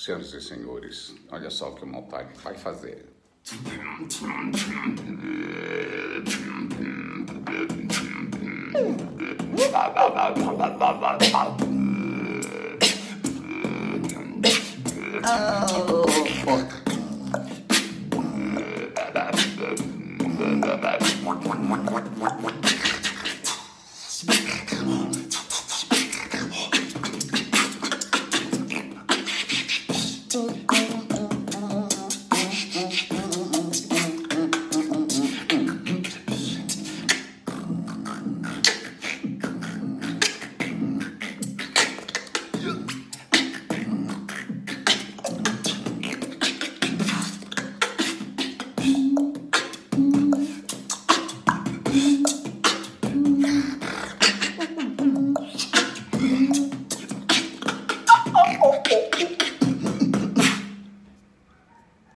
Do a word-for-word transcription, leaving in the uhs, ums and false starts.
Senhoras e senhores, olha só o que o Mautari vai fazer. Oh.